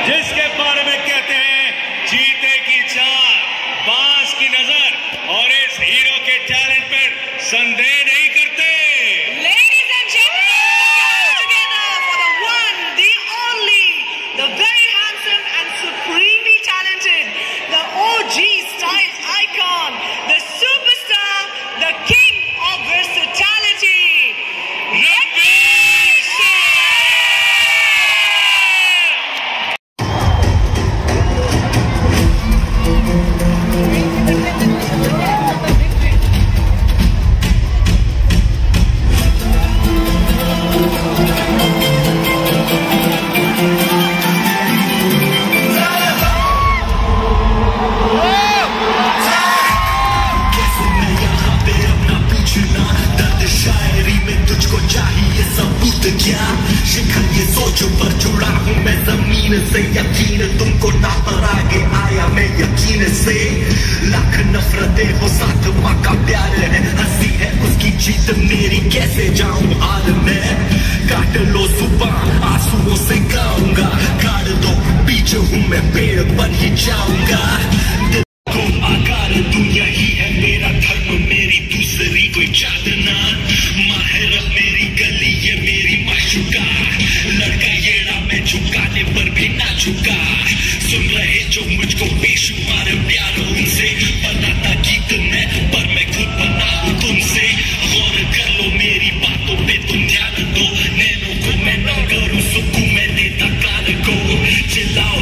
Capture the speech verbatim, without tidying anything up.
जिसके बारे में कहते हैं चीते की चाल, बांस की नजर और इस हीरो के टैलेंट पर संदेह नहीं करते। Ladies and gentlemen, together for the one, the only, the very handsome and supremely talented, the O G style icon, the superstar, the king of versatility, Ranveer Singh. पर जुड़ा हूँ मैं जमीन से, यकीन तुमको ना पर आगे आया मैं यकीन से। लाख नफरतें हो साथ माँ का प्यार है, हंसी है उसकी जीत मेरी कैसे जाऊं हार में। काट लो सुबह आंसुओं से गाऊंगा, काट दो बीच हूँ मैं पेड़ बन ही जाऊंगा। तुम आकार दुनिया ही है मेरा धर्म, मेरी दूसरी कोई चादना। माहिर मेरी गली ये मेरी माशुका, लड़का येड़ा मैं झुकाने पर भी ना झुका। सुन रहे जो मुझको बेशुमार प्यार उनसे, बनाता गीत मैं पर मैं खुद बना हूँ तुमसे। गौर कर लो मेरी बातों पे तुम ध्यान दो, नैनों को मैं न करूँ सुकून मैं देता कान को। चिल्लाओ